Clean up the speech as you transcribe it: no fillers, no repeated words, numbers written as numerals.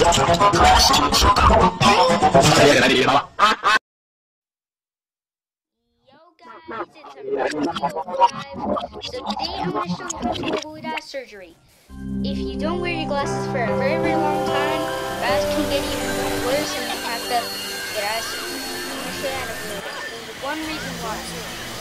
So today I'm going to show you how to avoid eye surgery. If you don't wear your glasses for a very, very long time, your eyes can get even worse and you have to get eye surgery. I'm going to show you how to avoid it. There's one reason why.